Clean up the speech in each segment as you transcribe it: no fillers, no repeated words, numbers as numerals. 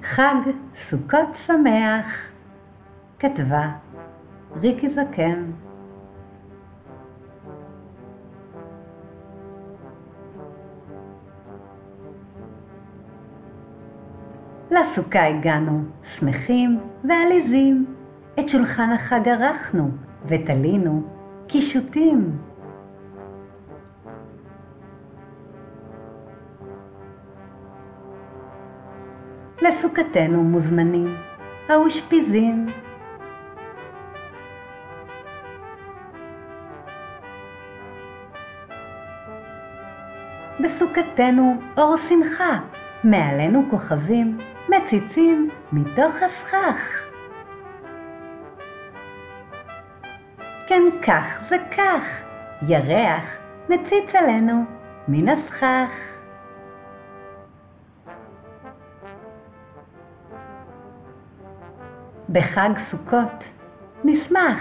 חג סוכות שמח. כתבה ריקי זקן. לסוכה הגענו, שמחים ועליזים, את שולחן החג ערכנו ותלינו קישוטים. לסוכתנו מוזמנים האושפיזים. בסוכתנו אור שמחה, מעלינו כוכבים מציצים מתוך הסכך. כן, כך זה כך, ירח מציץ עלינו מן הסכך. בחג סוכות נשמח.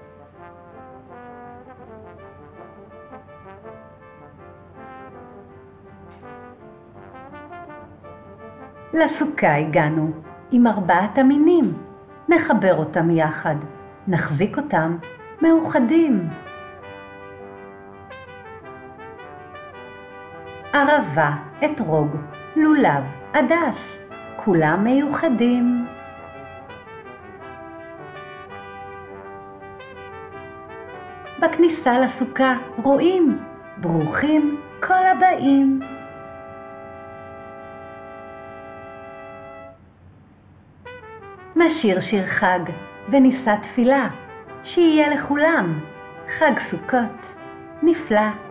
לסוכה הגענו עם 4 המינים, נחבר אותם יחד, נחזיק אותם מאוחדים. ערבה, אתרוג, לולב, הדס, כולם מיוחדים. בכניסה לסוכה רואים, ברוכים כל הבאים. נשיר שיר חג ונישא תפילה, שיהיה לכולם חג סוכות נפלא.